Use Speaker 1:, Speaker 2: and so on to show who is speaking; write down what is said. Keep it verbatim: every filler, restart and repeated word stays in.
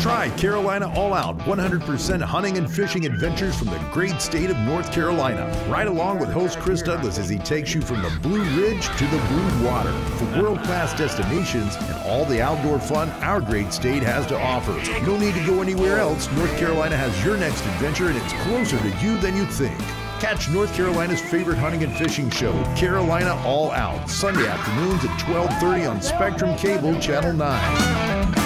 Speaker 1: Try Carolina All Out, one hundred percent hunting and fishing adventures from the great state of North Carolina. Ride along with host Chris Douglas as he takes you from the Blue Ridge to the Blue Water for world-class destinations and all the outdoor fun our great state has to offer. No need to go anywhere else. North Carolina has your next adventure, and it's closer to you than you think. Catch North Carolina's favorite hunting and fishing show, Carolina All Out, Sunday afternoons at twelve thirty on Spectrum Cable Channel nine.